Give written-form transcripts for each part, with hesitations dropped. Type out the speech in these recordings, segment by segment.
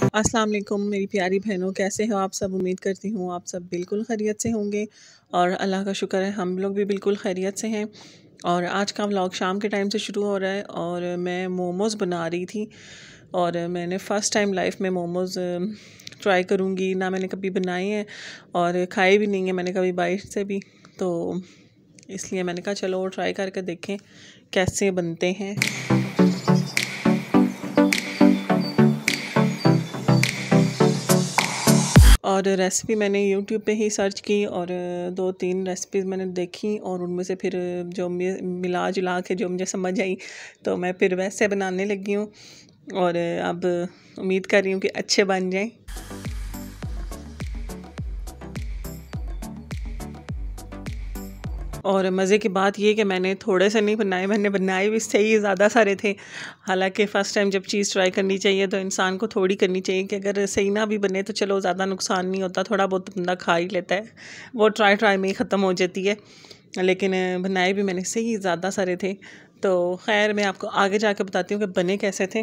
अस्सलाम वालेकुम मेरी प्यारी बहनों, कैसे हो आप सब? उम्मीद करती हूँ आप सब बिल्कुल खैरियत से होंगे और अल्लाह का शुक्र है हम लोग भी बिल्कुल खैरियत से हैं। और आज का व्लॉग शाम के टाइम से शुरू हो रहा है और मैं मोमोज़ बना रही थी और मैंने फ़र्स्ट टाइम लाइफ में मोमोज़ ट्राई करूँगी। ना मैंने कभी बनाए हैं और खाए भी नहीं है मैंने कभी बाहर से भी, तो इसलिए मैंने कहा चलो ट्राई करके देखें कैसे बनते हैं। और रेसिपी मैंने यूट्यूब पे ही सर्च की और 2-3 रेसिपीज़ मैंने देखी और उनमें से फिर जो मिला जुला के जो मुझे समझ आई तो मैं फिर वैसे बनाने लगी हूँ और अब उम्मीद कर रही हूँ कि अच्छे बन जाएं। और मज़े की बात ये कि मैंने थोड़े से नहीं बनाए, मैंने बनाए भी सही ज़्यादा सारे थे। हालांकि फ़र्स्ट टाइम जब चीज़ ट्राई करनी चाहिए तो इंसान को थोड़ी करनी चाहिए कि अगर सही ना भी बने तो चलो ज़्यादा नुकसान नहीं होता, थोड़ा बहुत बंदा खा ही लेता है, वो ट्राई ट्राई में ही ख़त्म हो जाती है। लेकिन बनाए भी मैंने सही ज़्यादा सारे थे। तो खैर मैं आपको आगे जाके बताती हूँ कि बने कैसे थे।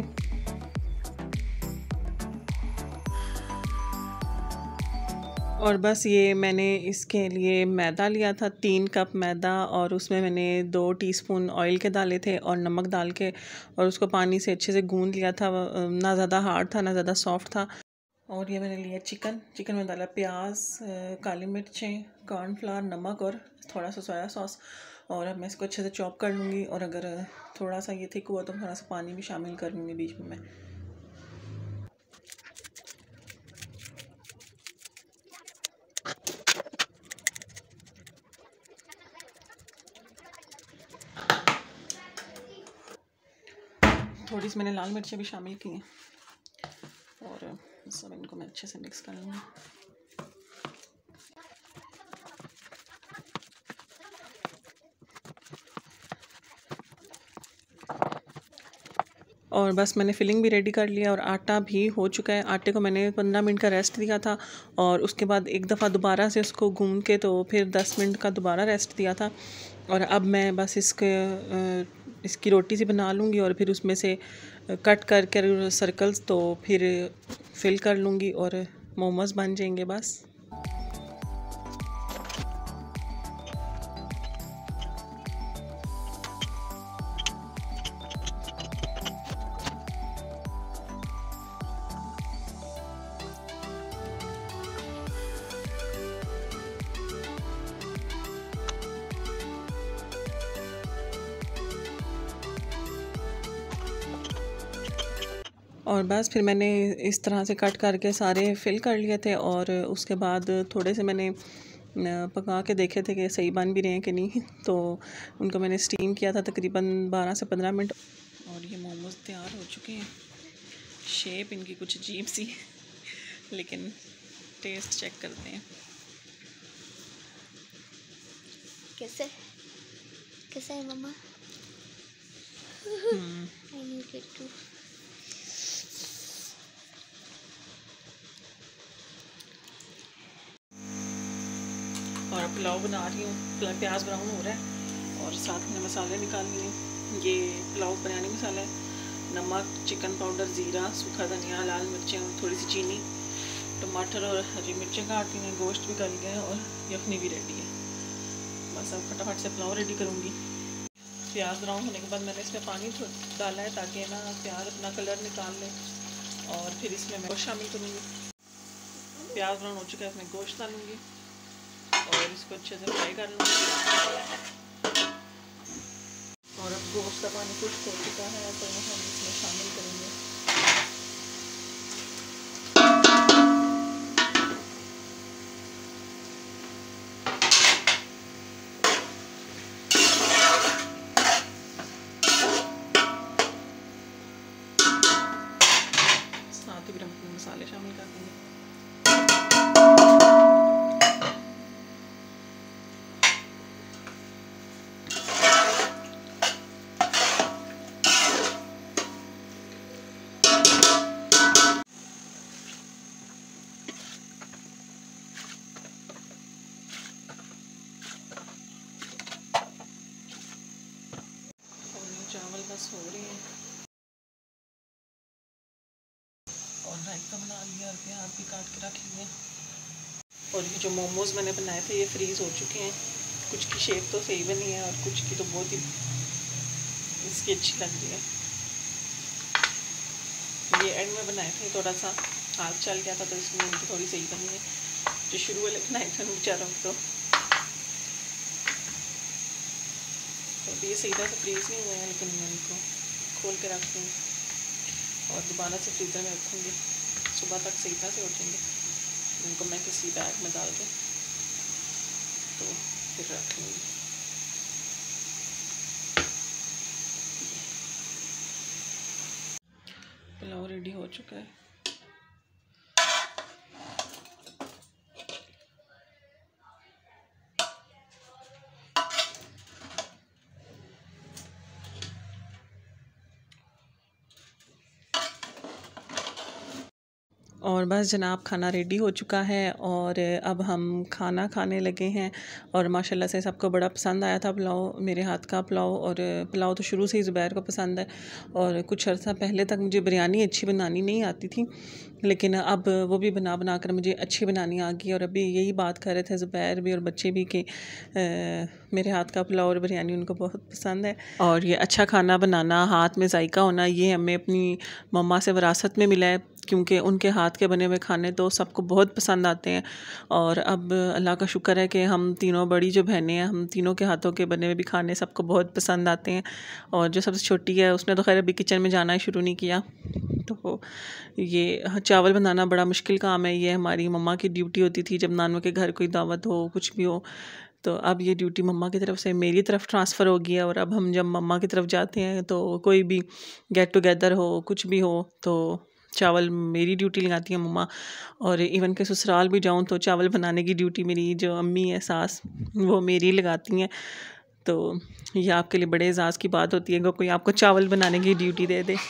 और बस ये मैंने इसके लिए मैदा लिया था 3 कप मैदा और उसमें मैंने 2 टीस्पून ऑयल के डाले थे और नमक डाल के और उसको पानी से अच्छे से गूंद लिया था। ना ज़्यादा हार्ड था ना ज़्यादा सॉफ्ट था। और ये मैंने लिया चिकन में डाला प्याज, काली मिर्चें, कॉर्नफ्लावर, नमक और थोड़ा सा सोया सॉस। और अब मैं इसको अच्छे से चॉप कर लूँगी और अगर थोड़ा सा ये थिक हुआ तो थोड़ा सा पानी भी शामिल कर लूँगी बीच में मैं। थोड़ी सी मैंने लाल मिर्चें भी शामिल की हैं और सब इनको मैं अच्छे से मिक्स कर लूँगी। और बस मैंने फिलिंग भी रेडी कर लिया और आटा भी हो चुका है। आटे को मैंने 15 मिनट का रेस्ट दिया था और उसके बाद एक दफ़ा दोबारा से उसको गूंद के तो फिर 10 मिनट का दोबारा रेस्ट दिया था। और अब मैं बस इसकी रोटी सी बना लूँगी और फिर उसमें से कट कर कर सर्कल्स तो फिर फिल कर लूँगी और मोमोज़ बन जाएंगे बस। और बस फिर मैंने इस तरह से कट करके सारे फिल कर लिए थे और उसके बाद थोड़े से मैंने पका के देखे थे कि सही बन भी रहे हैं कि नहीं, तो उनको मैंने स्टीम किया था तकरीबन 12 से 15 मिनट। और ये मोमोज़ तैयार हो चुके हैं। शेप इनकी कुछ अजीब सी लेकिन टेस्ट चेक करते हैं कैसे कैसे है मम्मा। और पुलाव बना रही हूँ, प्याज ब्राउन हो रहा है और साथ में मसाले निकाल लिए। ये पुलाव बिरयानी मसाला है, नमक, चिकन पाउडर, ज़ीरा, सूखा धनिया, लाल मिर्चें और थोड़ी सी चीनी, टमाटर और हरी मिर्चें काट ली हैं, गोश्त भी गल गया है और यखनी भी रेडी है। बस अब फटाफट से पुलाव रेडी करूँगी। प्याज ब्राउन होने के बाद मैंने इसमें पानी डाला है ताकि ना प्याज अपना कलर निकाल ले और फिर इसमें मैं गोश्त शामिल करूँगी। प्याज ब्राउन हो चुका है, इसमें गोश्त डालूँगी और इसको अच्छे से फ्राई कर लूँगी। और अब गोश्त का पानी कुछ हो चुका है तो हम इसमें शामिल करेंगे साथ ही फिर हम मसाले शामिल कर देंगे। चावल बस हो रहे हैं और रायता बना लिया और प्याज भी काट के रख लिए। और ये जो मोमोज़ मैंने बनाए थे ये फ्रीज़ हो चुके हैं। कुछ की शेप तो सही बनी है और कुछ की तो बहुत ही इसकी अच्छी लग रही है। ये एंड में बनाए थे, थोड़ा सा हाथ चल गया था तो इसमें उनकी थोड़ी सही बनी है। जो शुरू वाले बनाए थे बेचारों को तो ये सीधा से फ्रीज़ नहीं हुए हैं, लेकिन मैं इनको खोल के रख दूँगी और दोबारा से फ्रीज़र में रखूँगी। सुबह तक सही तरह से हो जाएंगे। इनको मैं किसी बैग में डाल के तो फिर रख लूँगी। पुलाव रेडी हो चुका है। और बस जनाब खाना रेडी हो चुका है और अब हम खाना खाने लगे हैं। और माशाल्लाह से सबको बड़ा पसंद आया था पुलाव, मेरे हाथ का पुलाव। और पुलाव तो शुरू से ही ज़ुबैर को पसंद है और कुछ अर्सा पहले तक मुझे बिरयानी अच्छी बनानी नहीं आती थी, लेकिन अब वो भी बना बना कर मुझे अच्छी बनानी आ गई। और अभी यही बात कर रहे थे ज़ुबैर भी और बच्चे भी कि मेरे हाथ का पुलाव और बिरयानी उनको बहुत पसंद है। और ये अच्छा खाना बनाना, हाथ में जायका होना, ये हमें अपनी मम्मा से विरासत में मिला है, क्योंकि उनके हाथ के बने हुए खाने तो सबको बहुत पसंद आते हैं। और अब अल्लाह का शुक्र है कि हम तीनों बड़ी जो बहनें हैं, हम तीनों के हाथों के बने हुए भी खाने सबको बहुत पसंद आते हैं। और जो सबसे छोटी है उसने तो खैर अभी किचन में जाना ही शुरू नहीं किया। तो ये चावल बनाना बड़ा मुश्किल काम है, ये हमारी मम्मा की ड्यूटी होती थी जब नानों के घर कोई दावत हो, कुछ भी हो। तो अब ये ड्यूटी मम्मा की तरफ से मेरी तरफ ट्रांसफ़र हो गया। और अब हम जब मम्मा की तरफ जाते हैं तो कोई भी गेट टुगेदर हो, कुछ भी हो, तो चावल मेरी ड्यूटी लगाती है मम्मा। और इवन के ससुराल भी जाऊं तो चावल बनाने की ड्यूटी मेरी जो अम्मी है, सास, वो मेरी लगाती हैं। तो ये आपके लिए बड़े एजाज़ की बात होती है कि कोई आपको चावल बनाने की ड्यूटी दे दे।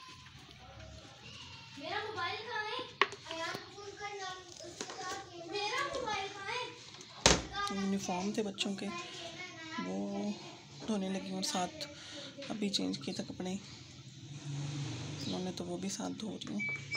यूनिफॉर्म थे बच्चों के, वो धोने लगी और साथ अभी चेंज किए थे कपड़े, उन्होंने तो वो भी साथ धो रही हूँ।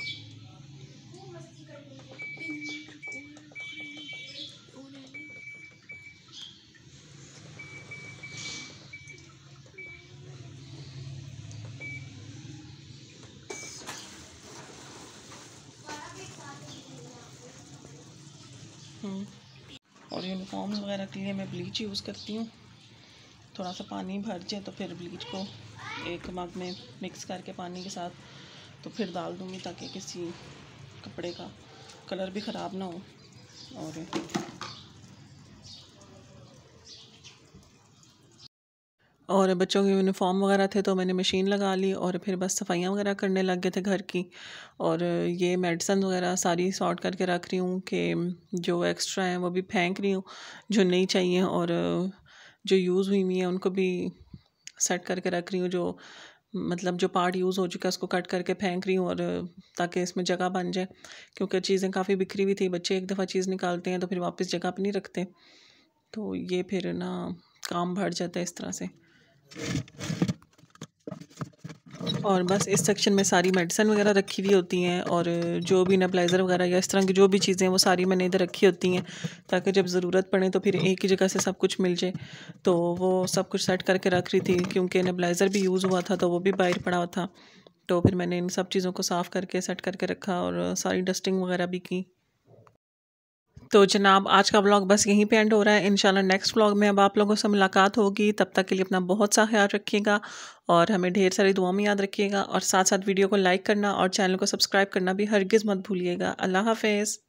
और यूनिफॉर्म्स वगैरह के लिए मैं ब्लीच यूज़ करती हूँ। थोड़ा सा पानी भर जाए तो फिर ब्लीच को एक मग में मिक्स करके पानी के साथ तो फिर डाल दूँगी, ताकि किसी कपड़े का कलर भी ख़राब ना हो। और बच्चों के यूनिफॉर्म वगैरह थे तो मैंने मशीन लगा ली और फिर बस सफाइयाँ वगैरह करने लग गए थे घर की। और ये मेडिसन वगैरह सारी सॉर्ट करके रख रही हूँ कि जो एक्स्ट्रा हैं वो भी फेंक रही हूँ, जो नहीं चाहिए, और जो यूज़ हुई हुई है उनको भी सेट करके रख रही हूँ। जो मतलब जो पार्ट यूज़ हो चुका है उसको कट करके फेंक रही हूँ, और ताकि इसमें जगह बन जाए, क्योंकि चीज़ें काफ़ी बिखरी हुई थी। बच्चे एक दफ़ा चीज़ निकालते हैं तो फिर वापस जगह पे नहीं रखते, तो ये फिर ना काम बढ़ जाता है इस तरह से। और बस इस सेक्शन में सारी मेडिसिन वगैरह रखी हुई होती हैं, और जो भी नेबुलाइज़र वगैरह या इस तरह की जो भी चीज़ें वो सारी मैंने इधर रखी होती हैं, ताकि जब ज़रूरत पड़े तो फिर एक ही जगह से सब कुछ मिल जाए। तो वो सब कुछ सेट करके रख रही थी, क्योंकि नेबुलाइज़र भी यूज़ हुआ था तो वो भी बाहर पड़ा हुआ था। तो फिर मैंने इन सब चीज़ों को साफ़ करके सेट करके रखा और सारी डस्टिंग वगैरह भी की। तो जनाब आज का व्लॉग बस यहीं पे एंड हो रहा है। इंशाल्लाह नेक्स्ट व्लॉग में अब आप लोगों से मुलाकात होगी। तब तक के लिए अपना बहुत सा ख्याल रखिएगा और हमें ढेर सारी दुआ में याद रखिएगा, और साथ साथ वीडियो को लाइक करना और चैनल को सब्सक्राइब करना भी हरगिज़ मत भूलिएगा। अल्लाह हाफ़िज़।